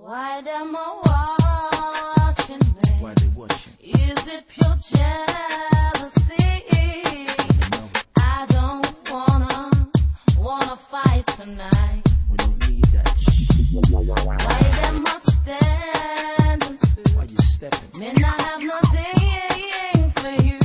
Why them a watching me? Why they watching? Is it pure jealousy? I don't wanna fight tonight. We don't need that shit. Why them a stand and speak? Why you stepping? Me not have nothing for you.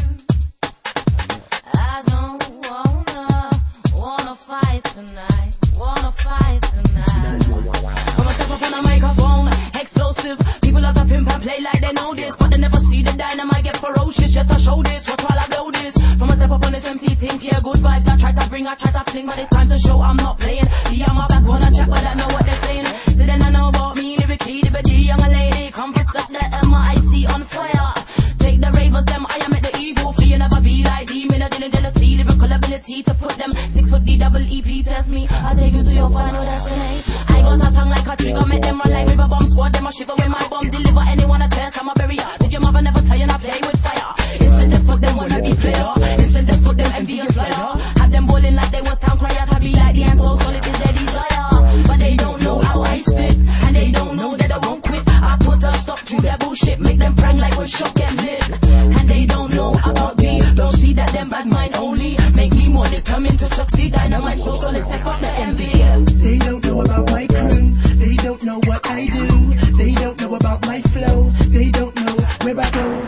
I don't wanna fight tonight. Wanna fight tonight. I'ma step up on a microphone, explosive. People love to pimp and play like they know this, but they never see the dynamite get ferocious. Yet I show this, watch while I blow this. From a step up on this MC team, yeah, good vibes. I try to bring, I try to fling, but it's time to show I'm not playing. Yeah, my back wanna chat, but I know what they're saying. Sitting I know about me, lyrically, the young lady. Come for set the MIC on fire. Take the ravers, them I am at the evil. Flee and never be like demon. I didn't jealousy, lyrical ability to put them 6 foot DEEP test me. I take you to your final destiny. I got a tongue like a trigger, make them run like river bomb squad. Them a shiver when my bomb deliver. Anyone a test, I'm a barrier. Did your mother never tell you not play with fire? Instant death for them wanna be player. Instant death for them envious slayer. Have them bowling like they was town crier. I be like the end so solid is their desire. But they don't know how I spit, and they don't know that I won't quit. I put a stop to their bullshit, make them prank like when shot get lit. And they don't know about D, don't see that them bad mind only make me more determined to succeed. Dynamite so solid, set up the envy. They don't know about my crew, they don't know what I do, they don't know about my flow, they don't know where I go.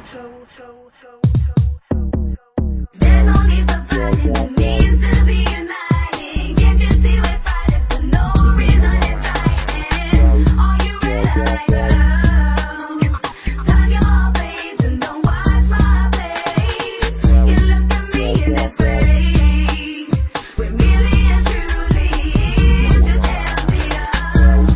There's no need for fighting, there needs to be uniting. Can't you see we're fighting for no reason exciting? Are you ready, girls? Turn your face and don't watch my face. You look at me in this face. We're really and truly just envious.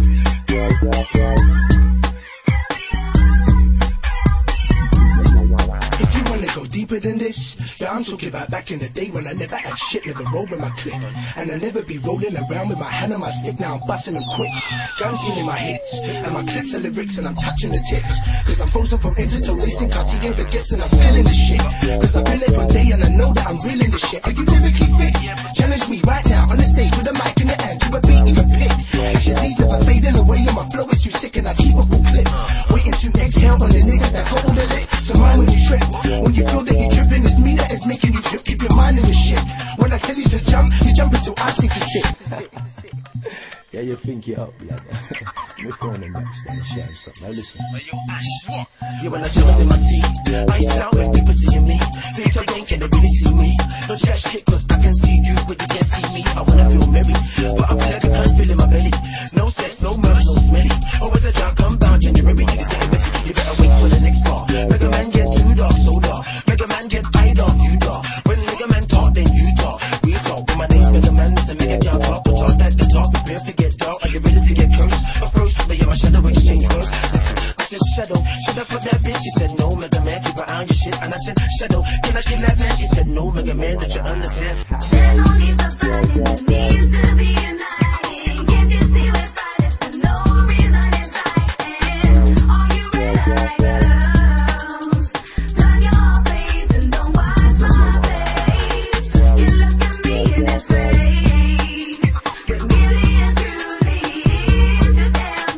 If you wanna go deeper than this, yeah, I'm talking about back in the day when I never had shit, never rolled with my click. And I never be rolling around with my hand on my stick, now I'm busting them quick. Guns in my hits, and my clips are lyrics, and I'm touching the tips. Cause I'm frozen from head to toe, racing Cartier baguettes, and I'm feeling the shit. Cause I've been there for day, and I know that I'm reeling the shit. Are you lyrically fit? Challenge me right now, on the stage with a mic in the hand, to a beat, even pick. Actually, these never fading away, and my flow is too sick, and I keep a full clip. Waiting to exhale on the niggas that's got all the lit. So mind when you trip, when you feel that you're tripping, it's me that is making you trip. Keep your mind in the shit. When I tell you to jump, you jump until I see you sit. Yeah, you think you're up like that. We're phoning backstage, share something. Now listen. Yeah, when I jump in my teeth, I sound when people seeing me. Think again, can they really see me? Don't chat shit, cause I can see you, but you can't see me. I wanna feel merry, but I feel like I can't feel in my belly. No sex, no merch, no smelly. Always a drunk, come down, January, niggas getting messy. You better wait for the next bar. Mega man get too dark, so dark. Mega man get eye dark, you dark. When Mega man talk, then you talk. We talk, when my name's Mega man, listen, Mega can't talk, but talk that the talk. Prepare to get dark, are you ready to get cursed? Approach me, yeah, my shadow exchange words. Listen, I said shadow for that bitch. He said no, Mega man, keep an eye on your shit. And I said shadow, can I kill that man? He said no, Mega man, don't you understand? There's no need for fighting, there needs to be uniting. Can't you see we're fighting for no reason exciting? Are you ready, girls? Turn your face and don't watch my face. You look at me in this face. We're really and truly just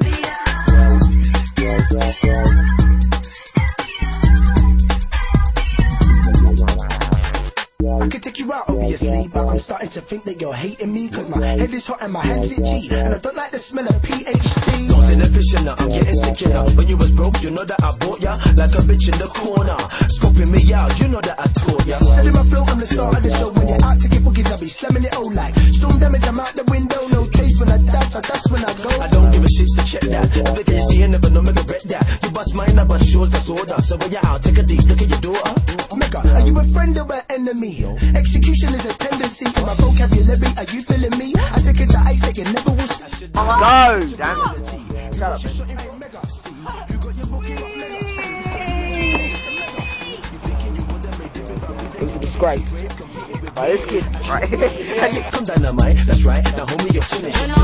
envious. I could take you out, obviously, but I'm starting to think that you're hating me. Cause my head is hot and my hands itchy, and I don't like the smell of PhD. Don't say the picture now, I'm getting sick now. When you was broke, you know that I bought ya like a bitch in the corner. Scoping me out, you know that I taught ya. Said in my flow, I'm the star of the show. When you're out to get boogies, I be slamming it all like storm damage, I'm out the window. No trace when I dance, I dust when I go. I don't give a shit, so check that. Everything you see, you never know, Mega read that. You bust mine, I bust yours, that's order. So when you're out, take a deep look at your daughter. Mega, are you a friend or an enemy? Execution is a tendency in my vocabulary. Are you feeling me? I take it to ice that you never will see. Go, damn. Shut up. Great. Right, this kid, right? Come dynamite, that's right. Now homie, you're finished.